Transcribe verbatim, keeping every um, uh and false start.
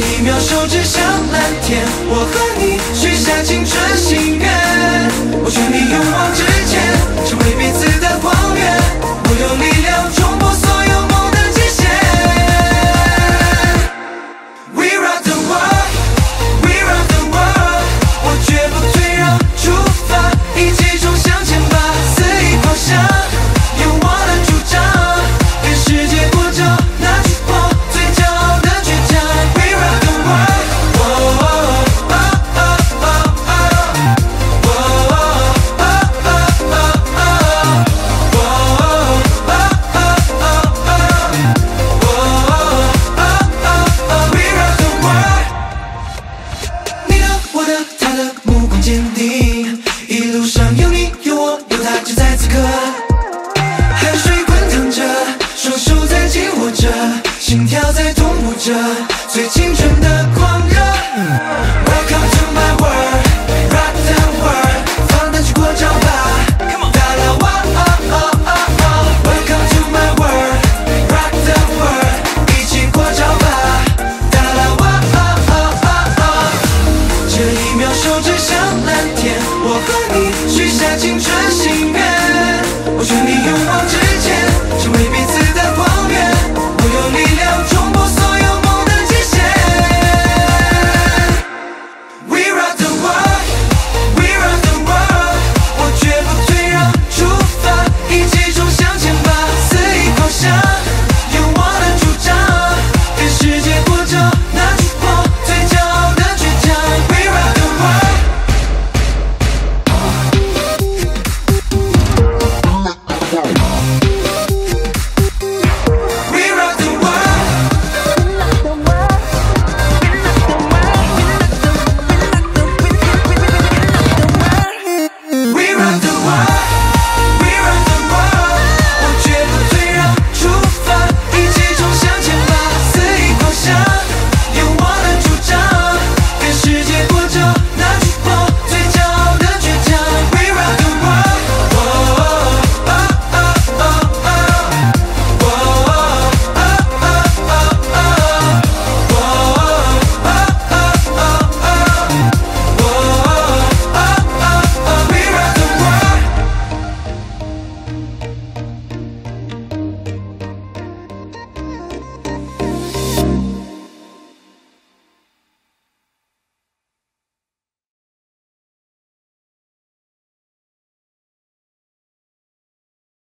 一秒手指向蓝天，我和你许下青春心愿。我全力勇往直前，成为彼此的光源。我有力量冲破所有梦的极限。We rock the world, we rock the world。我绝不退让，出发，一起冲向前吧，肆意狂想，有我的主张，跟世界过招，拿出我最骄傲的倔强。We rock the world。心跳在同步着最青春的狂热。Welcome to my world, rock the world， 放胆去过招吧，大啦哇哦哦哦哦。Welcome to my world, rock the world， 一起过招吧，大啦哇哦哦哦哦。这一秒手指向蓝天，我和你许下青春心愿。我全力勇往直前，成为彼此。